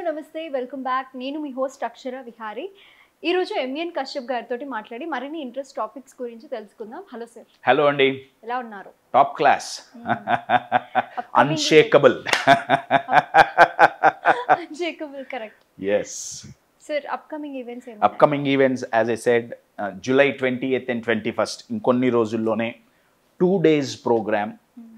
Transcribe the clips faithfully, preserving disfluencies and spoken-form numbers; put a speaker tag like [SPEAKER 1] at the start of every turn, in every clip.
[SPEAKER 1] నమస్తే welcome back. నేను మీ host అక్షర విహారీ. ఈ రోజు ఎంఎన్ కశ్యప్ గారితో మాట్లాడి మరిన్ని ఇంట్రెస్ట్ టాపిక్స్ గురించి తెలుసుకుందాం. Hello sir.
[SPEAKER 2] హలో అండి.
[SPEAKER 1] ఎలా ఉన్నారు?
[SPEAKER 2] Top class. Unshakable.
[SPEAKER 1] Unshakable correct.
[SPEAKER 2] yes
[SPEAKER 1] sir upcoming events ఏమన్నా?
[SPEAKER 2] Upcoming events as I said July twenty eighth and twenty first ఇంకొన్ని రోజుల్లోనే టూ డేస్ ప్రోగ్రామ్.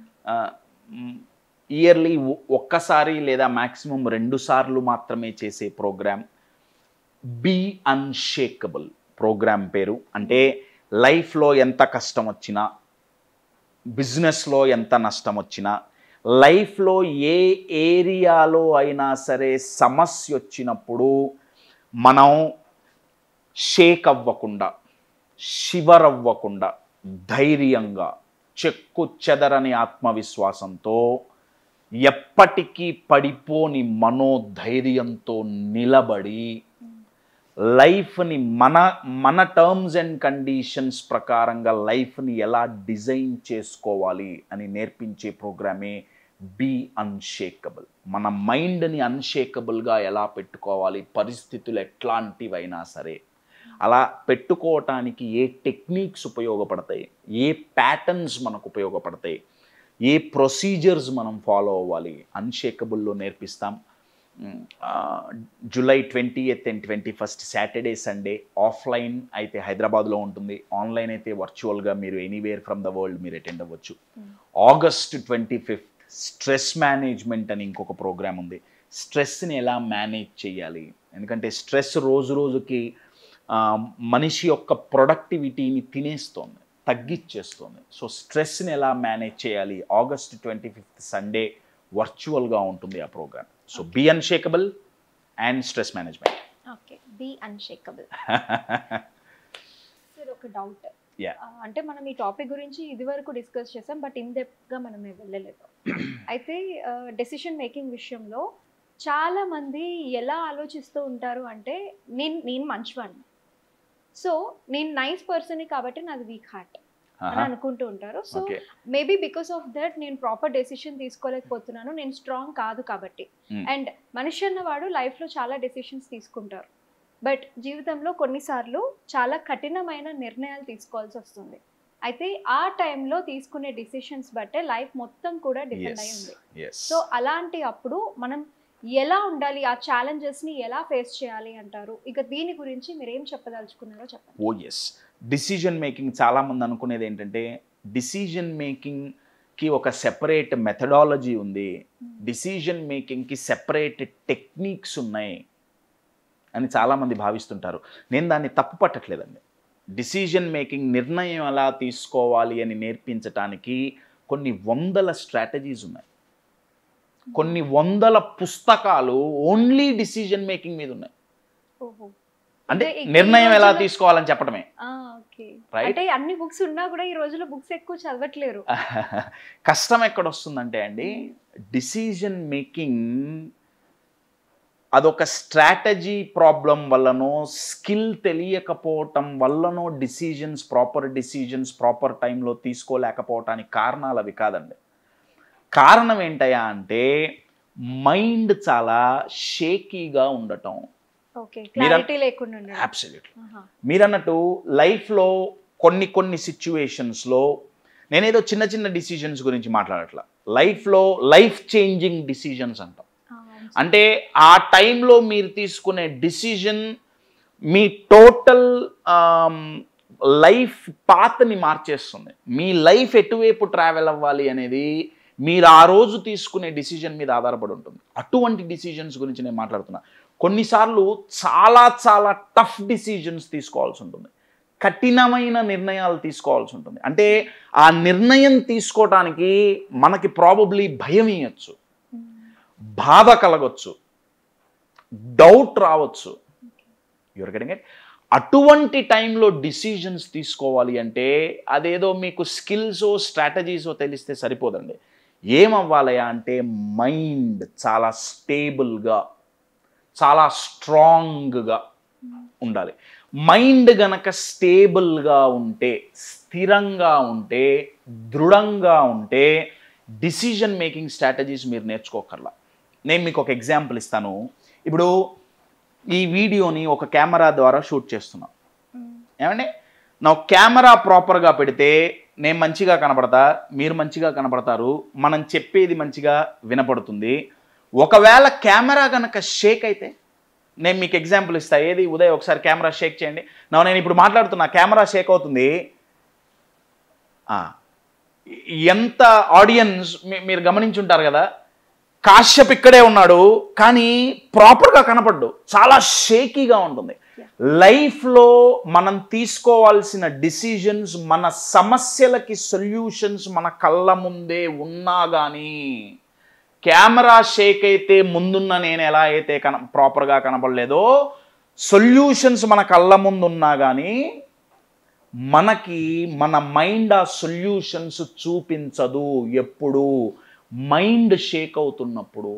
[SPEAKER 2] ఇయర్లీ ఒక్కసారి లేదా మ్యాక్సిమం రెండు సార్లు మాత్రమే చేసే ప్రోగ్రామ్ బీ అన్షేకబుల్ ప్రోగ్రామ్ పేరు. అంటే లైఫ్లో ఎంత కష్టం వచ్చినా, బిజినెస్లో ఎంత నష్టం వచ్చినా, లైఫ్లో ఏ ఏరియాలో అయినా సరే సమస్య వచ్చినప్పుడు మనం షేక్ అవ్వకుండా, షివర్ అవ్వకుండా, ధైర్యంగా, చెక్కు చెదరని ఆత్మవిశ్వాసంతో, ఎప్పటికీ పడిపోని మనోధైర్యంతో నిలబడి లైఫ్ని మన మన టర్మ్స్ అండ్ కండిషన్స్ ప్రకారంగా లైఫ్ని ఎలా డిజైన్ చేసుకోవాలి అని నేర్పించే ప్రోగ్రామే బీ అన్షేకబుల్. మన మైండ్ని అన్షేకబుల్గా ఎలా పెట్టుకోవాలి, పరిస్థితులు ఎట్లాంటివైనా సరే అలా పెట్టుకోవటానికి ఏ టెక్నిక్స్ ఉపయోగపడతాయి, ఏ ప్యాటర్న్స్ మనకు ఉపయోగపడతాయి, ఏ ప్రొసీజర్స్ మనం ఫాలో అవ్వాలి, అన్షేకబుల్లో నేర్పిస్తాం. July twenty eighth and twenty first Saturday Sunday offline అయితే హైదరాబాద్లో ఉంటుంది, ఆన్లైన్ అయితే వర్చువల్గా మీరు ఎనీవేర్ ఫ్రమ్ ద వరల్డ్ మీరు అటెండ్ అవ్వచ్చు. August twenty fifth stress management అని ఇంకొక ప్రోగ్రామ్ ఉంది. స్ట్రెస్ని ఎలా మేనేజ్ చేయాలి, ఎందుకంటే స్ట్రెస్ రోజు రోజుకి మనిషి యొక్క ప్రొడక్టివిటీని తినేస్తోంది, తగ్గిచ్చేస్తుంది. సో స్ట్రెస్ని ఎలా మేనేజ్ చేయాలి, ఆగస్ట్ ట్వంటీ ఫిఫ్త్ సండే వర్చువల్గా ఉంటుంది ఆ program. So be unshakable and stress management.
[SPEAKER 1] Okay, be unshakable. Sir ఒక డౌట్, అంటే మనం ఈ టాపిక్ గురించి ఇది వరకు డిస్కస్ చేసాం, బట్ ఇన్ డెప్త్గా మనం వెళ్ళలేదు. అయితే డెసిషన్ మేకింగ్ విషయంలో చాలా మంది ఎలా ఆలోచిస్తూ ఉంటారు అంటే, నేను నేను మంచివాడిని, సో నేను నైస్ పర్సన్ కాబట్టి నాది వీక్ హార్ట్ అని అనుకుంటూ ఉంటారు. So maybe because of that నేను ప్రాపర్ డెసిషన్ తీసుకోలేకపోతున్నాను, నేను స్ట్రాంగ్ కాదు కాబట్టి. అండ్ మనిషి అన్నవాడు లైఫ్లో చాలా డెసిషన్స్ తీసుకుంటారు, బట్ జీవితంలో కొన్నిసార్లు చాలా కఠినమైన నిర్ణయాలు తీసుకోవాల్సి వస్తుంది. అయితే ఆ టైంలో తీసుకునే డిసిషన్స్ బట్టే లైఫ్ మొత్తం కూడా డిపెండ్ అయి ఉంది. సో అలాంటి అప్పుడు మనం ఎలా ఉండాలి, ఆ ఛాలెంజెస్ని ఎలా ఫేస్ చేయాలి అంటారు? ఇక దీని గురించి మీరు ఏం చెప్పదలుచుకున్నారో చెప్పండి.
[SPEAKER 2] ఓ ఎస్, డిసిజన్ మేకింగ్ చాలామంది అనుకునేది ఏంటంటే డిసిజన్ మేకింగ్కి ఒక సెపరేట్ మెథడాలజీ ఉంది, డిసిజన్ మేకింగ్కి సెపరేట్ టెక్నిక్స్ ఉన్నాయి అని చాలామంది భావిస్తుంటారు. నేను దాన్ని తప్పు పట్టట్లేదండి. డిసిజన్ మేకింగ్, నిర్ణయం ఎలా తీసుకోవాలి అని నేర్పించడానికి కొన్ని వందల స్ట్రాటజీస్ ఉన్నాయి, కొన్ని వందల పుస్తకాలు ఓన్లీ డిసిజన్ మేకింగ్ మీద ఉన్నాయి. అంటే నిర్ణయం ఎలా తీసుకోవాలని చెప్పడమే.
[SPEAKER 1] అంటే అన్ని బుక్స్ ఉన్నా కూడా ఈ రోజుల్లో బుక్స్ ఎక్కువ చదవట్లేరు.
[SPEAKER 2] కష్టం ఎక్కడ వస్తుందంటే అండి, డిసిజన్ మేకింగ్ అదొక స్ట్రాటజీ ప్రాబ్లం వల్లనో, స్కిల్ తెలియకపోవటం వల్లనో డిసిజన్స్, ప్రాపర్ డిసిజన్స్ ప్రాపర్ టైంలో తీసుకోలేకపోవటానికి కారణాలు అవి కాదండి. కారణం ఏంటయ్యా అంటే మైండ్ చాలా షేకీగా ఉండటం. అబ్సల్యూట్లీ. మీరు అన్నట్టు లైఫ్లో కొన్ని కొన్ని సిచ్యువేషన్స్లో, నేనేదో చిన్న చిన్న డిసిజన్స్ గురించి మాట్లాడట్లా, లైఫ్లో లైఫ్ చేంజింగ్ డిసిజన్స్ అంటాం. అంటే ఆ టైంలో మీరు తీసుకునే డిసిజన్ మీ టోటల్ లైఫ్ పాత్ని మార్చేస్తుంది. మీ లైఫ్ ఎటువైపు ట్రావెల్ అవ్వాలి అనేది మీరు ఆ రోజు తీసుకునే డిసిజన్ మీద ఆధారపడి ఉంటుంది. అటువంటి డిసిజన్స్ గురించి నేను మాట్లాడుతున్నా. కొన్నిసార్లు చాలా చాలా టఫ్ డిసిజన్స్ తీసుకోవాల్సి ఉంటుంది, కఠినమైన నిర్ణయాలు తీసుకోవాల్సి ఉంటుంది. అంటే ఆ నిర్ణయం తీసుకోవటానికి మనకి ప్రాబబ్లీ భయం ఇవ్వచ్చు, బాధ కలగవచ్చు, డౌట్ రావచ్చు. Your getting it? అటువంటి టైంలో డిసిజన్స్ తీసుకోవాలి అంటే అదేదో మీకు స్కిల్సో స్ట్రాటజీసో తెలిస్తే సరిపోదండి. ఏమవ్వాలయా అంటే మైండ్ చాలా స్టేబుల్గా, చాలా స్ట్రాంగ్గా ఉండాలి. మైండ్ గనక స్టేబుల్గా ఉంటే, స్థిరంగా ఉంటే, దృఢంగా ఉంటే డిసిజన్ మేకింగ్ స్ట్రాటజీస్ మీరు నేర్చుకోకర్లా. నేను మీకు ఒక ఎగ్జాంపుల్ ఇస్తాను. ఇప్పుడు ఈ వీడియోని ఒక కెమెరా ద్వారా షూట్ చేస్తున్నాం ఏమండి. నా కెమెరా ప్రాపర్గా పెడితే నేను మంచిగా కనపడతా, మీరు మంచిగా కనపడతారు, మనం చెప్పేది మంచిగా వినపడుతుంది. ఒకవేళ కెమెరా కనుక షేక్ అయితే, నేను మీకు ఎగ్జాంపుల్ ఇస్తా. ఏది ఉదయ్ ఒకసారి కెమెరా షేక్ చేయండి. నా నేను ఇప్పుడు మాట్లాడుతున్నా, కెమెరా షేక్ అవుతుంది. ఎంత ఆడియన్స్ మీరు గమనించుంటారు కదా, కాశ్యప్ ఇక్కడే ఉన్నాడు కానీ ప్రాపర్గా కనపడ్డు, చాలా షేకీగా ఉంటుంది. లైఫ్లో మనం తీసుకోవాల్సిన డిసిజన్స్, మన సమస్యలకి సొల్యూషన్స్ మన కళ్ళ ముందే ఉన్నా కానీ కెమెరా షేక్ అయితే ముందున్న నేను ఎలా అయితే కన ప్రాపర్గా కనపడలేదో, సొల్యూషన్స్ మన కళ్ళ ముందు ఉన్నా కానీ మనకి మన మైండ్ ఆ సొల్యూషన్స్ చూపించదు. ఎప్పుడు మైండ్ షేక్ అవుతున్నప్పుడు.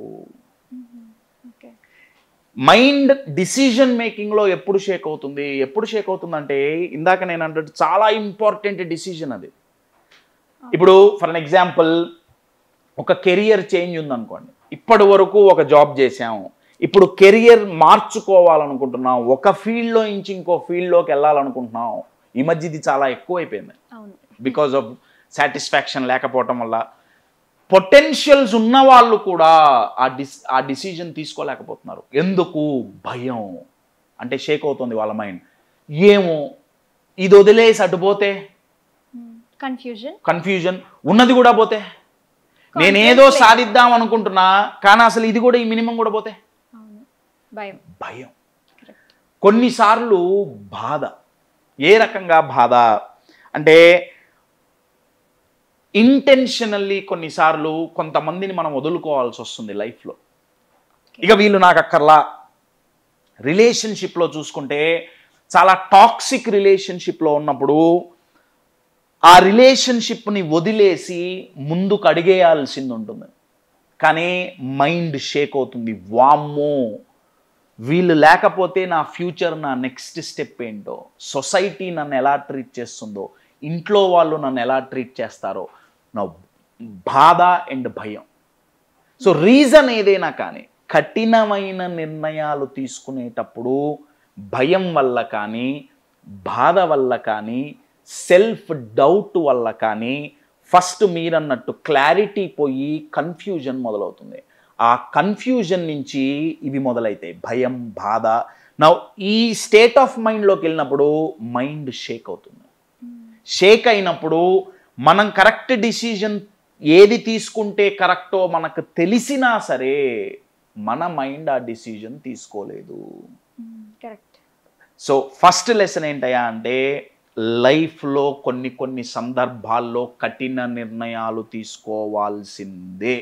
[SPEAKER 2] మైండ్ డిసిజన్ మేకింగ్లో ఎప్పుడు షేక్ అవుతుంది? ఎప్పుడు షేక్ అవుతుందంటే, ఇందాక నేను అంటే చాలా ఇంపార్టెంట్ డిసిజన్ అది. ఇప్పుడు ఫర్ అన్ ఎగ్జాంపుల్ ఒక కెరియర్ చేంజ్ ఉందనుకోండి. ఇప్పటి వరకు ఒక జాబ్ చేసాము, ఇప్పుడు కెరియర్ మార్చుకోవాలనుకుంటున్నాం, ఒక ఫీల్డ్లో నుంచి ఇంకో ఫీల్డ్లోకి వెళ్ళాలనుకుంటున్నాం. ఈ మధ్య ఇది చాలా ఎక్కువైపోయింది బికాజ్ ఆఫ్ సాటిస్ఫాక్షన్ లేకపోవటం వల్ల. పొటెన్షియల్స్ ఉన్న వాళ్ళు కూడా ఆ డిస్ ఆ డిసిజన్ తీసుకోలేకపోతున్నారు. ఎందుకు? భయం. అంటే షేక్ అవుతుంది వాళ్ళ మైండ్. ఏమో ఇది వదిలేసి అటుపోతే
[SPEAKER 1] కన్ఫ్యూజన్
[SPEAKER 2] కన్ఫ్యూజన్ ఉన్నది కూడా పోతే, నేనేదో సాధిద్దాం అనుకుంటున్నా కానీ అసలు ఇది కూడా ఈ మినిమం కూడా పోతే
[SPEAKER 1] భయం.
[SPEAKER 2] భయం. కొన్నిసార్లు బాధ. ఏ రకంగా బాధ అంటే, ఇంటెన్షనల్లీ కొన్నిసార్లు కొంతమందిని మనం వదులుకోవాల్సి వస్తుంది లైఫ్లో. ఇక వీళ్ళు నాకు అక్కర్లా. రిలేషన్షిప్లో చూసుకుంటే చాలా టాక్సిక్ రిలేషన్షిప్లో ఉన్నప్పుడు ఆ రిలేషన్షిప్ని వదిలేసి ముందుకు అడిగేయాల్సింది ఉంటుంది. కానీ మైండ్ షేక్ అవుతుంది. వామ్మో వీళ్ళు లేకపోతే నా ఫ్యూచర్, నా నెక్స్ట్ స్టెప్ ఏంటో, సొసైటీ నన్ను ఎలా ట్రీట్ చేస్తుందో, ఇంట్లో వాళ్ళు నన్ను ఎలా ట్రీట్ చేస్తారో, నా బాధ అండ్ భయం. సో రీజన్ ఏదైనా కానీ కఠినమైన నిర్ణయాలు తీసుకునేటప్పుడు భయం వల్ల కానీ, బాధ వల్ల కానీ, సెల్ఫ్ డౌట్ వల్ల కానీ ఫస్ట్ మీరన్నట్టు క్లారిటీ పోయి కన్ఫ్యూజన్ మొదలవుతుంది. ఆ కన్ఫ్యూజన్ నుంచి ఇవి మొదలైతాయి, భయం, బాధ. నా ఈ స్టేట్ ఆఫ్ మైండ్లోకి వెళ్ళినప్పుడు మైండ్ షేక్ అవుతుంది. షేక్ అయినప్పుడు మనం కరెక్ట్ డిసిజన్ ఏది తీసుకుంటే కరెక్టో మనకు తెలిసినా సరే మన మైండ్ ఆ డిసిజన్ తీసుకోలేదు.
[SPEAKER 1] కరెక్ట్.
[SPEAKER 2] సో ఫస్ట్ లెసన్ ఏంటయ్యా అంటే, లైఫ్లో కొన్ని కొన్ని సందర్భాల్లో కఠిన నిర్ణయాలు తీసుకోవాల్సిందే.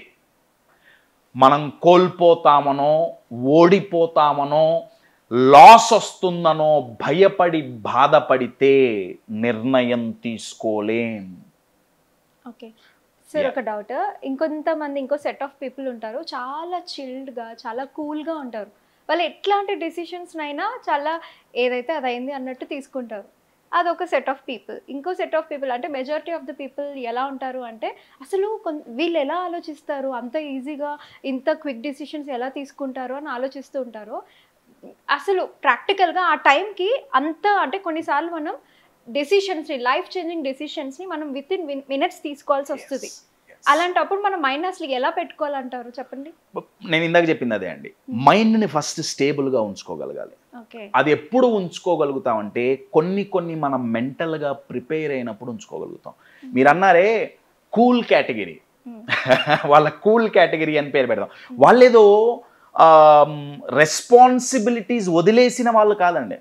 [SPEAKER 2] మనం కోల్పోతామనో, ఓడిపోతామనో, లాస్ వస్తుందనో భయపడి బాధపడితే నిర్ణయం తీసుకోలేం.
[SPEAKER 1] ఓకే సార్, ఒక డౌట్. ఇంకొంతమంది ఇంకో సెట్ ఆఫ్ పీపుల్ ఉంటారు, చాలా చిల్డ్గా, చాలా కూల్గా ఉంటారు. వాళ్ళు ఎట్లాంటి డెసిషన్స్నైనా చాలా ఏదైతే అది అయింది అన్నట్టు తీసుకుంటారు. అదొక సెట్ ఆఫ్ పీపుల్. ఇంకో సెట్ ఆఫ్ పీపుల్ అంటే మెజారిటీ ఆఫ్ ద పీపుల్ ఎలా ఉంటారు అంటే, అసలు వీళ్ళు ఎలా ఆలోచిస్తారు, అంత ఈజీగా ఇంత క్విక్ డెసిషన్స్ ఎలా తీసుకుంటారు అని ఆలోచిస్తూ ఉంటారు. అసలు ప్రాక్టికల్గా ఆ టైంకి అంత అంటే కొన్నిసార్లు మనం డెసిషన్స్ని, లైఫ్ చేంజింగ్ డెసిషన్స్ని మనం విత్ ఇన్ మినిట్స్ తీసుకోవాల్సి వస్తుంది. అలాంటప్పుడు మన మైండ్ అసలు ఎలా పెట్టుకోవాలంటారు చెప్పండి?
[SPEAKER 2] నేను ఇందాక చెప్పింది అదే అండి. మైండ్ని ఫస్ట్ స్టేబుల్గా ఉంచుకోగలగాలి. అది ఎప్పుడు ఉంచుకోగలుగుతామంటే, కొన్ని కొన్ని మనం మెంటల్గా ప్రిపేర్ అయినప్పుడు ఉంచుకోగలుగుతాం. మీరు అన్నారే కూల్ కేటగిరీ, వాళ్ళ కూల్ కేటగిరీ అని పేరు పెడదాం. వాళ్ళేదో రెస్పాన్సిబిలిటీస్ వదిలేసిన వాళ్ళు కాదండి.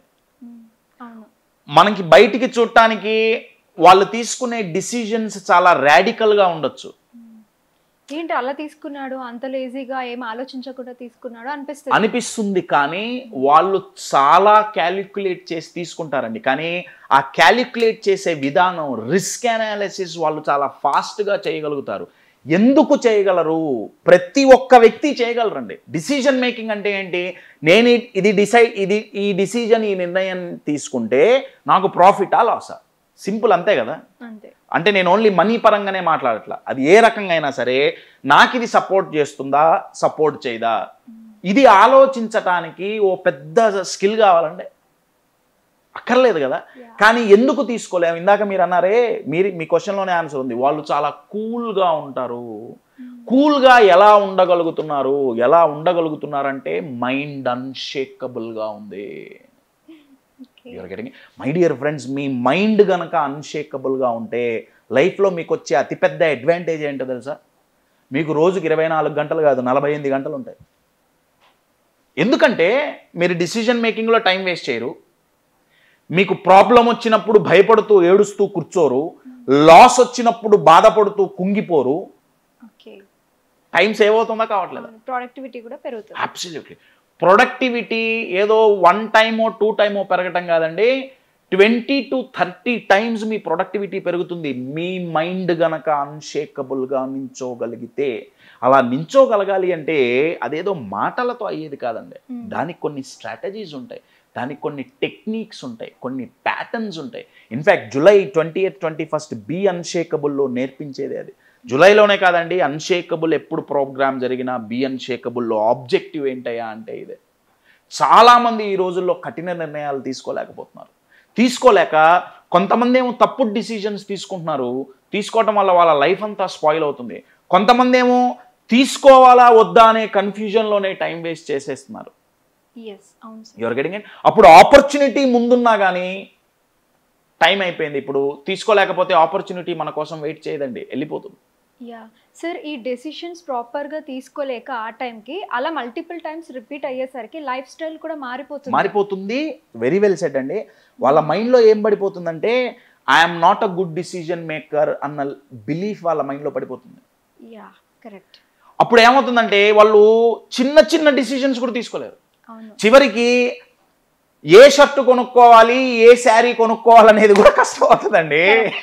[SPEAKER 2] మనకి బయటికి చూడటానికి వాళ్ళు తీసుకునే డిసిజన్స్ చాలా రాడికల్గా ఉండొచ్చు.
[SPEAKER 1] ఏంటి అలా తీసుకున్నాడు, అంత లేజీగా ఏం ఆలోచించకుండా తీసుకున్నాడు అనిపిస్తుంది
[SPEAKER 2] అనిపిస్తుంది కానీ వాళ్ళు చాలా క్యాలిక్యులేట్ చేసి తీసుకుంటారండి. కానీ ఆ క్యాలిక్యులేట్ చేసే విధానం, రిస్క్ అనాలిసిస్ వాళ్ళు చాలా ఫాస్ట్గా చేయగలుగుతారు. ఎందుకు చేయగలరు? ప్రతి ఒక్క వ్యక్తి చేయగలరండి. డిసిజన్ మేకింగ్ అంటే ఏంటి? నేను ఇది డిసైడ్ ఇది ఈ డిసిజన్ ఈ నిర్ణయం తీసుకుంటే నాకు ప్రాఫిటా లాసా? సింపుల్, అంతే కదా.
[SPEAKER 1] అంతే.
[SPEAKER 2] అంటే నేను ఓన్లీ మనీ పరంగానే మాట్లాడట్లా, అది ఏ రకంగా అయినా సరే నాకు ఇది సపోర్ట్ చేస్తుందా సపోర్ట్ చేయదా, ఇది ఆలోచించటానికి ఓ పెద్ద స్కిల్ కావాలండి, అక్కర్లేదు కదా. కానీ ఎందుకు తీసుకోలేము? ఇందాక మీరు అన్నారే, మీరు మీ క్వశ్చన్లోనే ఆన్సర్ ఉంది, వాళ్ళు చాలా కూల్గా ఉంటారు. కూల్గా ఎలా ఉండగలుగుతున్నారు? ఎలా ఉండగలుగుతున్నారంటే మైండ్ అన్షేకబుల్గా ఉంది. You're getting. My dear friends, మీ మైండ్ కనుక అన్షేకబుల్గా ఉంటే లైఫ్లో మీకు వచ్చే అతిపెద్ద అడ్వాంటేజ్ ఏంటో తెలుసా? మీకు రోజుకి ఇరవై నాలుగు గంటలు కాదు, నలభై ఎనిమిది గంటలు ఉంటాయి. ఎందుకంటే మీరు డిసిజన్ మేకింగ్లో టైం వేస్ట్ చేయరు, మీకు ప్రాబ్లం వచ్చినప్పుడు భయపడుతూ ఏడుస్తూ కూర్చోరు, లాస్ వచ్చినప్పుడు బాధపడుతూ కుంగిపోరు. టైం సేవ్ అవుతుందా కావట్లేదు?
[SPEAKER 1] ప్రొడక్టివిటీ కూడా పెరుగుతుంది.
[SPEAKER 2] అబ్సల్యూట్లీ. ప్రొడక్టివిటీ ఏదో వన్ టైమో టూ టైమో పెరగటం కాదండి, ట్వంటీ టు థర్టీ టైమ్స్ మీ ప్రొడక్టివిటీ పెరుగుతుంది మీ మైండ్ గనక అన్షేకబుల్గా నించోగలిగితే. అలా నించోగలగాలి అంటే అదేదో మాటలతో అయ్యేది కాదండి, దానికి కొన్ని స్ట్రాటజీస్ ఉంటాయి, దానికి కొన్ని టెక్నిక్స్ ఉంటాయి, కొన్ని ప్యాటర్న్స్ ఉంటాయి. In fact July twenty eighth twenty first be అన్షేకబుల్లో నేర్పించేది అది. జూలైలోనే కాదండి, అన్షేకబుల్ ఎప్పుడు ప్రోగ్రామ్ జరిగినా బీ అన్షేకబుల్లో ఆబ్జెక్టివ్ ఏంటయ్యా అంటే ఇదే. చాలామంది ఈ రోజుల్లో కఠిన నిర్ణయాలు తీసుకోలేకపోతున్నారు. తీసుకోలేక కొంతమంది ఏమో తప్పుడు డిసిజన్స్ తీసుకుంటున్నారు, తీసుకోవటం వల్ల వాళ్ళ లైఫ్ అంతా స్పాయిల్ అవుతుంది. కొంతమంది ఏమో తీసుకోవాలా వద్దా అనే కన్ఫ్యూజన్లోనే టైం వేస్ట్ చేసేస్తున్నారు. You're getting it. అప్పుడు ఆపర్చునిటీ ముందున్నా కానీ టైం అయిపోయింది. ఇప్పుడు తీసుకోలేకపోతే ఆపర్చునిటీ మన కోసం వెయిట్ చేయదండి, వెళ్ళిపోతుంది.
[SPEAKER 1] యా సార్, ఈ డెసిషన్స్ ప్రాపర్గా తీసుకోలేక ఆ టైంకి అలా మల్టిపుల్ టైమ్స్ రిపీట్ అయ్యేసరికి లైఫ్ స్టైల్ కూడా మారిపోతుంది
[SPEAKER 2] మారిపోతుంది వెరీ వెల్ సెడ్ అండి. వాళ్ళ మైండ్లో ఏం పడిపోతుందంటే I'm not a good decision maker అన్న బిలీఫ్ వాళ్ళ మైండ్లో పడిపోతుంది.
[SPEAKER 1] Yeah correct.
[SPEAKER 2] అప్పుడు ఏమవుతుందంటే వాళ్ళు చిన్న చిన్న డిసిజన్స్ కూడా తీసుకోలేరు. చివరికి ఏ షర్ట్ కొనుక్కోవాలి, ఏ శారీ కొనుక్కోవాలనేది కూడా కష్టం అవుతుందండి.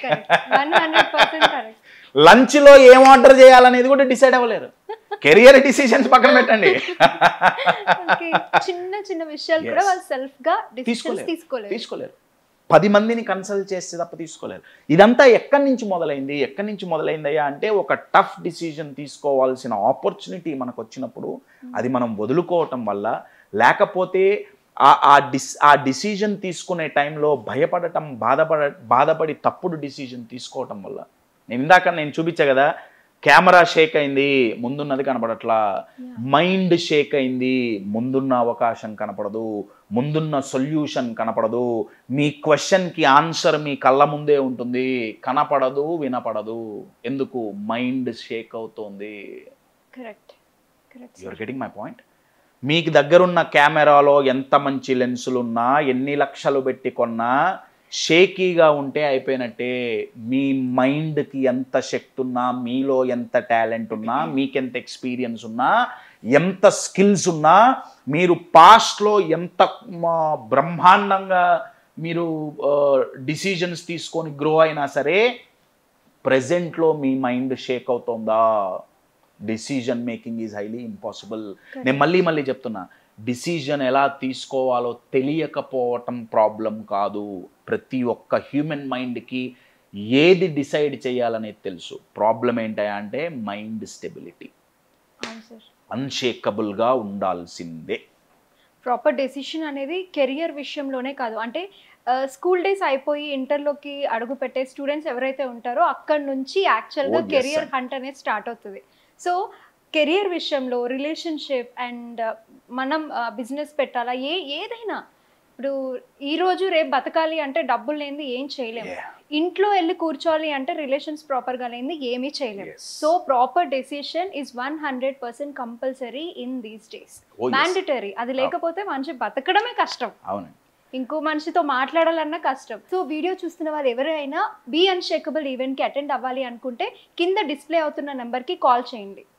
[SPEAKER 2] లంచ్లో ఏం ఆర్డర్ చేయాలనేది కూడా డిసైడ్ అవ్వలేరు. కెరియర్ డిసిషన్స్ పక్కన పెట్టండి,
[SPEAKER 1] చిన్న చిన్న విషయాలు కూడా వాళ్ళు సెల్ఫ్ గా తీసుకోలేరు
[SPEAKER 2] తీసుకోలేరు పది మందిని కన్సల్ట్ చేస్తే తప్ప తీసుకోలేరు. ఇదంతా ఎక్కడి నుంచి మొదలైంది ఎక్కడి నుంచి మొదలైందయ్యా అంటే ఒక టఫ్ డిసిజన్ తీసుకోవాల్సిన ఆపర్చునిటీ మనకు వచ్చినప్పుడు అది మనం వదులుకోవటం వల్ల, లేకపోతే ఆ డిస్ ఆ డిసిజన్ తీసుకునే టైంలో భయపడటం, బాధపడ బాధపడి తప్పుడు డిసిజన్ తీసుకోవటం వల్ల. నేను ఇందాక నేను చూపించా కదా, కెమెరా షేక్ అయింది, ముందున్నది కనపడట్లా. మైండ్ షేక్ అయింది, ముందున్న అవకాశం కనపడదు, ముందున్న సొల్యూషన్ కనపడదు. మీ క్వశ్చన్కి ఆన్సర్ మీ కళ్ళ ముందే ఉంటుంది, కనపడదు, వినపడదు. ఎందుకు? మైండ్ షేక్ అవుతోంది. You're getting my point. మీకు దగ్గరున్న కెమెరాలో ఎంత మంచి లెన్సులు ఉన్నా, ఎన్ని లక్షలు పెట్టి కొన్నా, షేకీగా ఉంటే అయిపోయినట్టే. మీ మైండ్కి ఎంత శక్తి ఉన్నా, మీలో ఎంత టాలెంట్ ఉన్నా, మీకెంత ఎక్స్పీరియన్స్ ఉన్నా, ఎంత స్కిల్స్ ఉన్నా, మీరు పాస్ట్లో ఎంత బ్రహ్మాండంగా మీరు డిసిజన్స్ తీసుకొని గ్రో అయినా సరే, ప్రజెంట్లో మీ మైండ్ షేక్ అవుతుందా, decision making is highly impossible. నేను మళ్ళీ మళ్ళీ చెప్తున్నా, డిసిజన్ ఎలా తీసుకోవాలో తెలియకపోవటం ప్రాబ్లం కాదు. ప్రతి ఒక్క హ్యూమన్ మైండ్కి ఏది డిసైడ్ చేయాలనేది తెలుసు. ప్రాబ్లం ఏంటంటే అంటే మైండ్ స్టెబిలిటీ, అన్షేకబుల్గా ఉండాల్సిందే.
[SPEAKER 1] ప్రాపర్ డెసిషన్ అనేది కెరియర్ విషయంలోనే కాదు, అంటే స్కూల్ డేస్ అయిపోయి ఇంటర్లోకి అడుగు పెట్టే స్టూడెంట్స్ ఎవరైతే ఉంటారో అక్కడ నుంచి యాక్చువల్గా కెరియర్ హంట్ అనేది స్టార్ట్ అవుతుంది. సో కెరియర్ విషయంలో, రిలేషన్షిప్ అండ్ మనం బిజినెస్ పెట్టాలా, ఏ ఏదైనా ఇప్పుడు ఈరోజు రేపు బతకాలి అంటే డబ్బులు లేనిది ఏం చేయలేము. ఇంట్లో వెళ్ళి కూర్చోవాలి అంటే రిలేషన్స్ ప్రాపర్గా లేనిది ఏమీ చేయలేము. So proper decision is one hundred percent compulsory in these days, mandatory. అది లేకపోతే మనిషి బతకడమే కష్టం, ఇంకో మనిషితో మాట్లాడాలన్నా కష్టం. సో వీడియో చూస్తున్న వాళ్ళు ఎవరైనా బీ అన్షేకబుల్ ఈవెంట్కి అటెండ్ అవ్వాలి అనుకుంటే కింద డిస్ప్లే అవుతున్న నెంబర్కి కాల్ చేయండి.